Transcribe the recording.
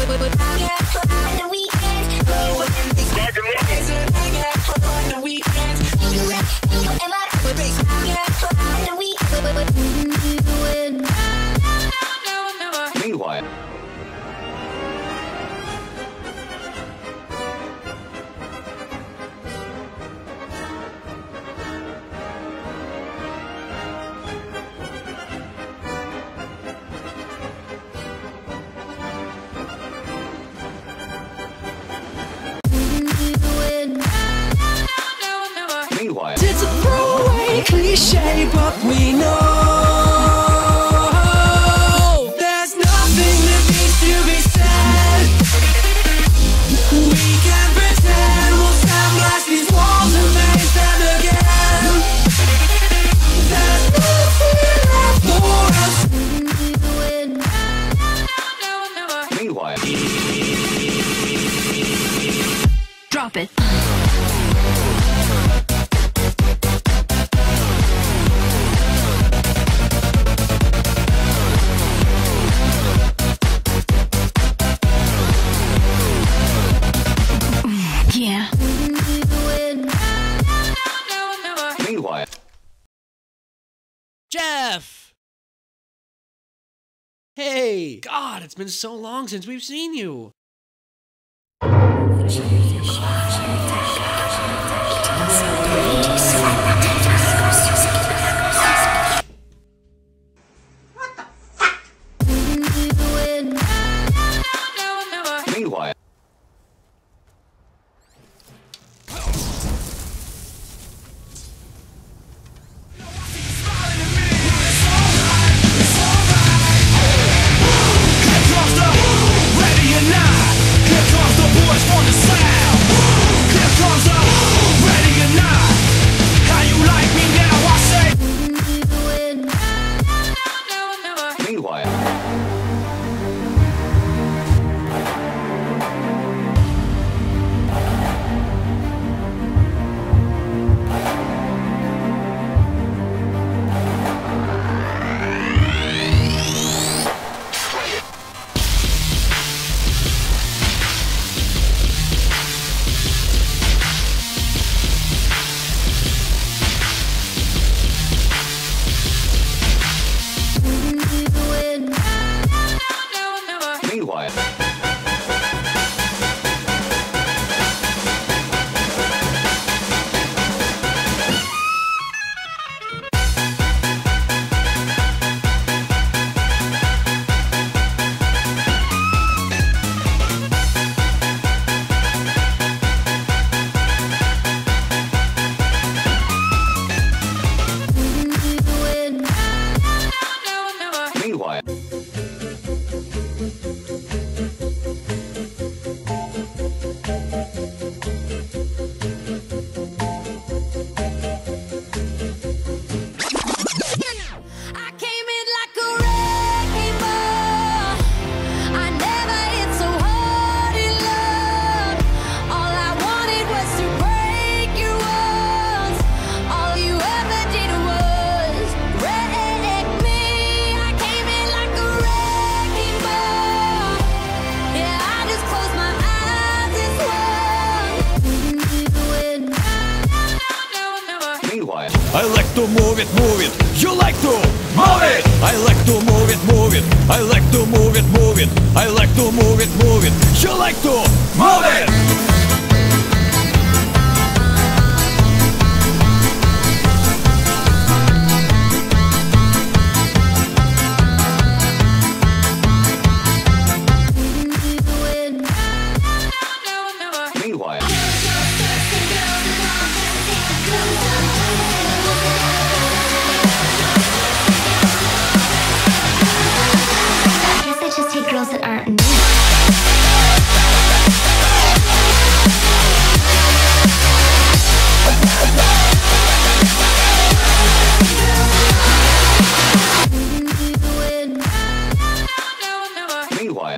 Meanwhile. Meanwhile. It's a throwaway cliche, but we know there's nothing that needs to be said. We can pretend we'll sandblast these walls and make them again. There's nothing left for us. Meanwhile. Drop it. Yeah. Meanwhile. Jeff! Hey! God, it's been so long since we've seen you! Meanwhile. Meanwhile. Meanwhile. Meanwhile. Meanwhile. I like to move it, move it. You like to move it. I like to move it, move it. I like to move it, move it. I like to move it, move it. You like to move it. Meanwhile. Girls that aren't me. Meanwhile.